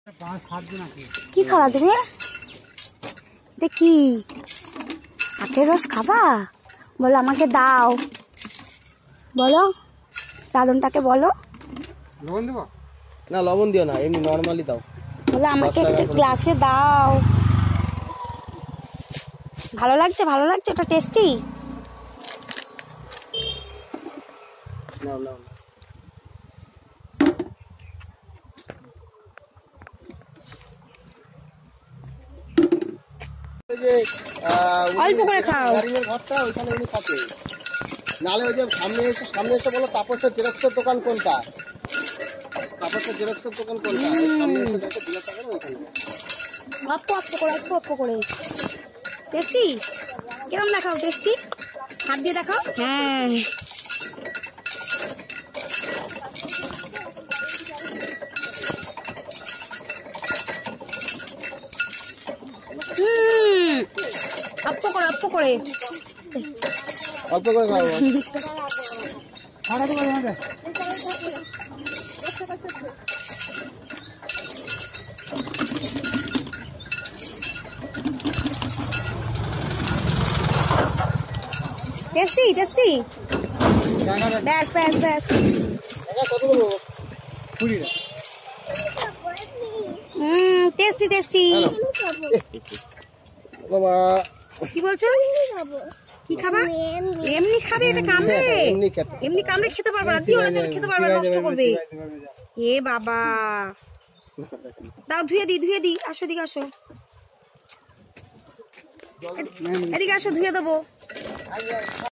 কি খাওয়া তুমি? এটা কি আখের রস খাবা? বলো আমাকে দাও, বলো দাদনটাকে বলো। লবণ দেবো না? লবণ দিও না, এমনি নরমালি দাও। বলো আমাকে একটা গ্লাসে দাও। ভালো লাগছে, ভালো লাগছে, ওটা টেস্টি। নাও নাও। অল্প করে খাও। ঘরটা ওইখানে উনি থাকে। নালে ওই যে সামনে এসে বলো তাপসের জেরক্সের দোকান কোনটা? তাপসের জেরক্সের দোকান কোনটা? সামনে এসে দেখো দিলে থাকে না ওইখানে। অল্প করে টেস্টি। কিরম দেখাও টেস্টি? হাত দিয়ে দেখাও। হ্যাঁ, অল্প করে টেস্টি। অল্প করে খাও। Tasty tasty. ব্যাস ব্যাস ব্যাস। কত দেবো? Tasty tasty. বাবা কি বলছো? কি খাবা? এমনি খাবে? এটা কামড়ে? এমনি কামড়ে খেতে পারবে না, দিও না, খেতে পারবে না, নষ্ট করবে। এ বাবা, দাও ধুয়ে দি। আসো এদিকে আসো, এদিকে আসো, ধুয়ে দেবো।